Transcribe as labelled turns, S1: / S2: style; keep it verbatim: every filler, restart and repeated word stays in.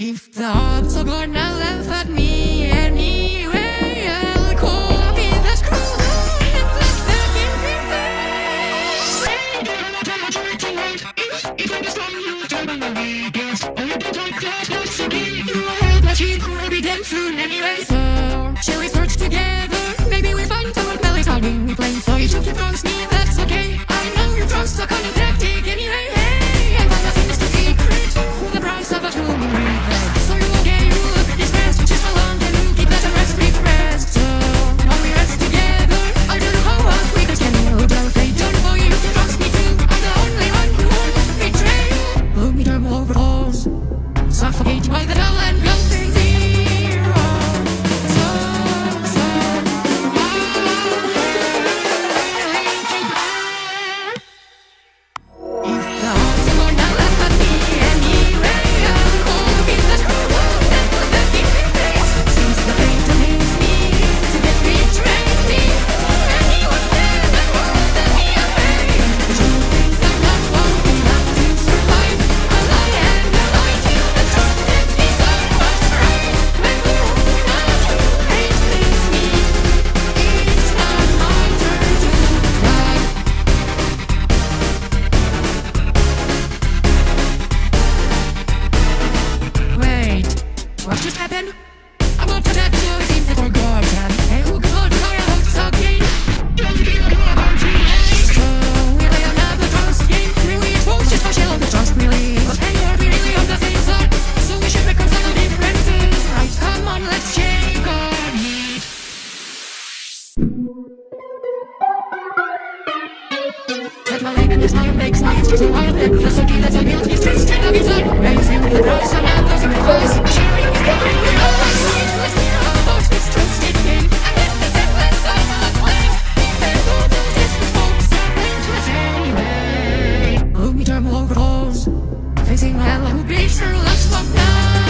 S1: If the odds are gonna laugh at me anyway, I'll copy that cruel and let them in you are held my cheek, we'll be damn soon anyway. So, shall we search together? Maybe we find out what Melly's hiding in plain sight. You can promise me that's okay. I know you're drunk, so kind of tactic anyway. Hey, I find nothing is the secret for the price of a human regret. So you okay, you look at this mess, which is my long and you keep that unrest repressed. So, when we rest together, I don't know how else we could handle it. But if they don't for you, you can trust me too. I'm the only one who won't betray you. Gloomy term overalls, suffocated by the dull and guilty zero. So, so, if the odds are gonna laugh at me anyway, I'll copy that cruel and put that in your face. Seems the pain to makes me to get betrayed before anyone can and won't let me away. The true things are not what enough to survive. A lie and a lie till the truth can decide what's right. When the only one who hates is me, it's not my turn to die. Wait, what just happened? I'm about to attack you, it seems I forgot. Hey, who can hold fire out again? Don't be a robot, so we lay another trust game. Really expose just my shell of the trust release. But hey, are we really on the same side? So we should reconcile the differences, right? Come on, let's shake our heat. That's my leg and this my makes me it's too wild and feels so key that I built these streets to love inside. Raising the price, I'm not losing my voice. Sharing is covering me all I need. Let's hear about this twisted game. I get the semblance of a flame. Even though the distant folks are dangerous anyway. Gloomy term overalls, facing hell who beats her last love now.